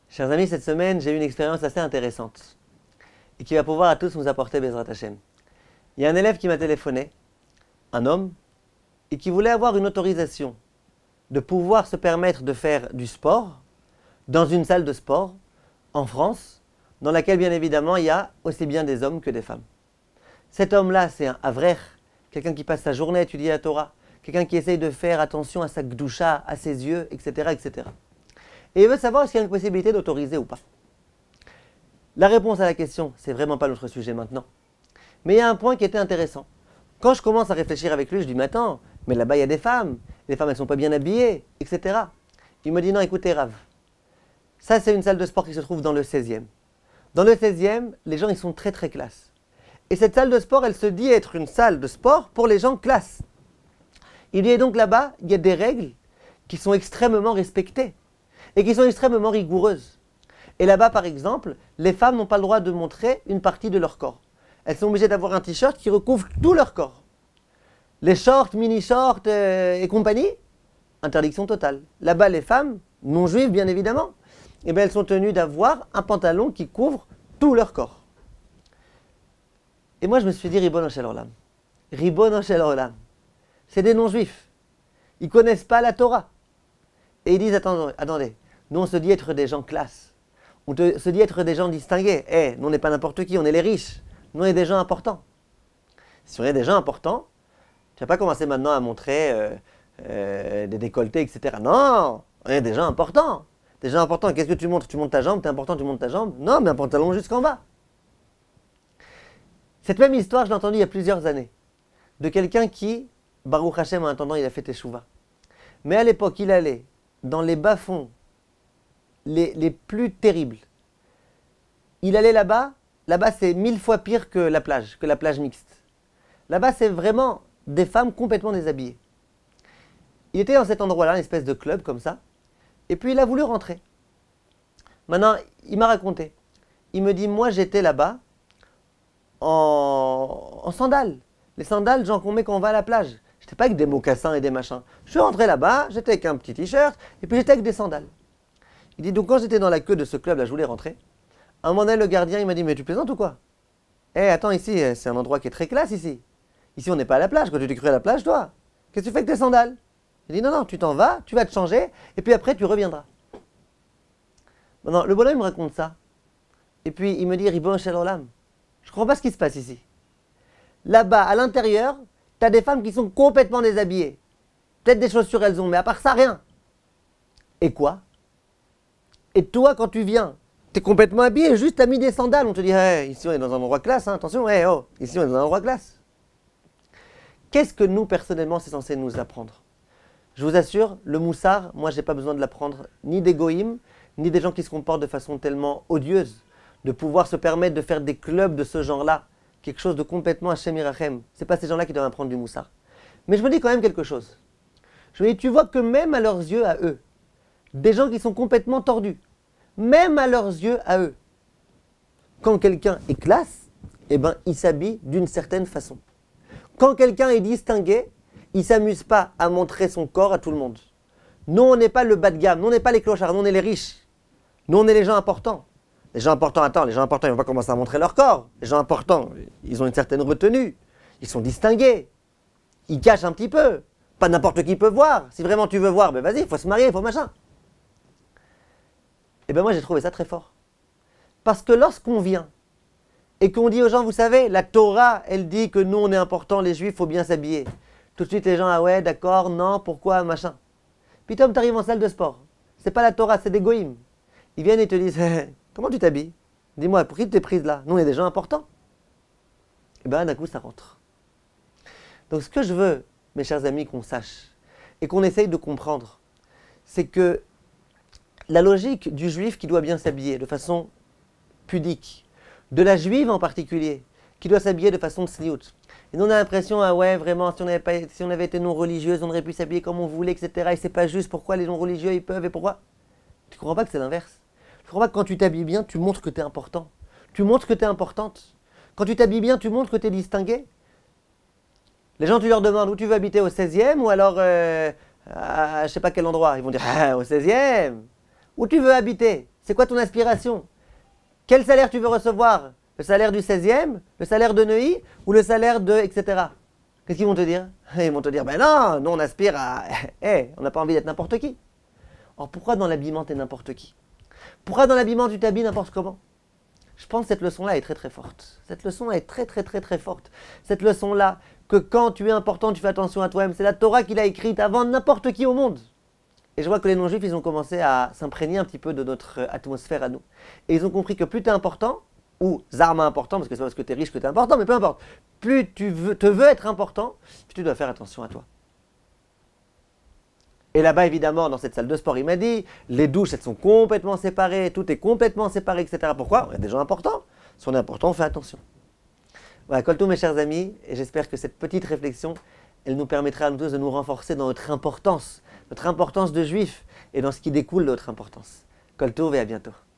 Chers amis, cette semaine, j'ai eu une expérience assez intéressante et qui va pouvoir à tous nous apporter Bezrat Hashem. Il y a un élève qui m'a téléphoné, un homme, et qui voulait avoir une autorisation de pouvoir se permettre de faire du sport dans une salle de sport en France, dans laquelle bien évidemment il y a aussi bien des hommes que des femmes. Cet homme-là, c'est un avrer, quelqu'un qui passe sa journée à étudier la Torah, quelqu'un qui essaye de faire attention à sa gdoucha, à ses yeux, etc., etc. Et il veut savoir s'il y a une possibilité d'autoriser ou pas. La réponse à la question, c'est vraiment pas notre sujet maintenant. Mais il y a un point qui était intéressant. Quand je commence à réfléchir avec lui, je dis, mais attends, mais là-bas il y a des femmes, les femmes elles sont pas bien habillées, etc. Il me dit, non, écoutez Rav, ça c'est une salle de sport qui se trouve dans le 16e. Dans le 16e, les gens ils sont très très classe. Et cette salle de sport, elle se dit être une salle de sport pour les gens classe. Il dit, et donc là-bas, il y a des règles qui sont extrêmement respectées et qui sont extrêmement rigoureuses. Et là-bas, par exemple, les femmes n'ont pas le droit de montrer une partie de leur corps. Elles sont obligées d'avoir un t-shirt qui recouvre tout leur corps. Les shorts, mini-shorts et compagnie, interdiction totale. Là-bas, les femmes, non juives bien évidemment, eh bien, elles sont tenues d'avoir un pantalon qui couvre tout leur corps. Et moi, je me suis dit, Ribono Shel Olam. Ribono Shel Olam. C'est des non-juifs. Ils ne connaissent pas la Torah. Et ils disent, attendez, nous on se dit être des gens classe. Se dit être des gens distingués. Nous on n'est pas n'importe qui, on est les riches. Nous on est des gens importants. Si on est des gens importants, tu vas pas commencer maintenant à montrer des décolletés, etc. Non, on est des gens importants. Des gens importants, qu'est-ce que tu montres? Tu montes ta jambe, t'es important, tu montes ta jambe? Non, mais un pantalon jusqu'en bas. Cette même histoire, je l'ai entendue il y a plusieurs années. De quelqu'un qui, Baruch Hashem, en attendant, il a fait Teshuvah. Mais à l'époque, il allait dans les bas-fonds les plus terribles. Il allait là-bas c'est 1000 fois pire que la plage mixte. Là-bas, c'est vraiment des femmes complètement déshabillées. Il était dans cet endroit-là, une espèce de club comme ça, et puis il a voulu rentrer. Maintenant, il m'a raconté. Il me dit, moi j'étais là-bas en sandales. Les sandales, genre qu'on met quand on va à la plage. J'étais pas avec des mocassins et des machins. Je suis rentré là-bas, j'étais avec un petit t-shirt, et puis j'étais avec des sandales. Il dit, donc quand j'étais dans la queue de ce club-là, je voulais rentrer. À un moment donné, le gardien, il m'a dit, mais tu plaisantes ou quoi? Attends, ici, c'est un endroit qui est très classe, ici. Ici, on n'est pas à la plage. Quand tu t'es cru à la plage, toi, qu'est-ce que tu fais avec tes sandales? Il dit, non, tu t'en vas, tu vas te changer, et puis après, tu reviendras. Maintenant, le bonhomme me raconte ça. Et puis, il me dit, Ribono Shel Olam, je ne comprends pas ce qui se passe ici. Là-bas, à l'intérieur, tu as des femmes qui sont complètement déshabillées. Peut-être des chaussures, elles ont, mais à part ça, rien. Et quoi? Et toi, quand tu viens, tu es complètement habillé, juste tu as mis des sandales. On te dit, ici on est dans un endroit classe, hein, attention, ici on est dans un endroit classe. Qu'est-ce que nous, personnellement, c'est censé nous apprendre? Je vous assure, le moussard, moi, je n'ai pas besoin de l'apprendre ni des goïms, ni des gens qui se comportent de façon tellement odieuse, de pouvoir se permettre de faire des clubs de ce genre-là, quelque chose de complètement Hashem Yirachem. Ce n'est pas ces gens-là qui doivent apprendre du moussard. Mais je me dis quand même quelque chose. Je me dis, tu vois que même à leurs yeux, à eux, des gens qui sont complètement tordus, même à leurs yeux, à eux, quand quelqu'un est classe, eh ben, il s'habille d'une certaine façon. Quand quelqu'un est distingué, il ne s'amuse pas à montrer son corps à tout le monde. Nous, on n'est pas le bas de gamme, nous, on n'est pas les clochards, nous, on est les riches. Nous, on est les gens importants. Les gens importants, ils ne vont pas commencer à montrer leur corps. Les gens importants, ils ont une certaine retenue. Ils sont distingués. Ils cachent un petit peu. Pas n'importe qui peut voir. Si vraiment tu veux voir, ben vas-y, il faut se marier, il faut machin. Et bien moi, j'ai trouvé ça très fort. Parce que lorsqu'on vient et qu'on dit aux gens, vous savez, la Torah, elle dit que nous, on est importants, les Juifs, il faut bien s'habiller. Tout de suite, les gens, ah ouais, d'accord, non, pourquoi, machin. Puis Tom, tu arrives en salle de sport. C'est pas la Torah, c'est des goïms. Ils viennent et te disent, comment tu t'habilles? Dis-moi, pour qui tu t'es prise là? Nous, on est des gens importants. Et bien d'un coup, ça rentre. Donc ce que je veux, mes chers amis, qu'on sache, et qu'on essaye de comprendre, c'est que la logique du juif qui doit bien s'habiller de façon pudique, de la juive en particulier, qui doit s'habiller de façon tsniout. Et nous on a l'impression, ah ouais, vraiment, si on avait été non-religieuse, on aurait pu s'habiller comme on voulait, etc. Et c'est pas juste, pourquoi les non-religieux, ils peuvent, et pourquoi? Tu comprends pas que c'est l'inverse? Tu comprends pas que quand tu t'habilles bien, tu montres que tu es important. Tu montres que tu es importante. Quand tu t'habilles bien, tu montres que tu es distingué. Les gens, tu leur demandes où tu veux habiter, au 16e ou alors à je sais pas quel endroit. Ils vont dire, au 16e. Où tu veux habiter? C'est quoi ton aspiration? Quel salaire tu veux recevoir? Le salaire du 16e, le salaire de Neuilly ou le salaire de etc. Qu'est-ce qu'ils vont te dire? Ils vont te dire, ben non, nous on aspire à... on n'a pas envie d'être n'importe qui. Alors pourquoi dans l'habillement tu es n'importe qui? Pourquoi dans l'habillement tu t'habilles n'importe comment? Je pense que cette leçon-là est très très forte. Cette leçon est très très très très forte. Cette leçon-là, que quand tu es important, tu fais attention à toi-même. C'est la Torah qui l'a écrite avant n'importe qui au monde. Et je vois que les non-juifs, ils ont commencé à s'imprégner un petit peu de notre atmosphère à nous. Et ils ont compris que plus tu es important, ou zarma important, parce que c'est pas parce que tu es riche que tu es important, mais peu importe. Plus tu veux être important, plus tu dois faire attention à toi. Et là-bas, évidemment, dans cette salle de sport, il m'a dit, les douches, elles sont complètement séparées, tout est complètement séparé, etc. Pourquoi? Il y a des gens importants. Si on est important, on fait attention. Voilà, Kol Tov, mes chers amis, et j'espère que cette petite réflexion, elle nous permettra à nous tous de nous renforcer dans notre importance de juifs, et dans ce qui découle de notre importance. Kol Tov et à bientôt.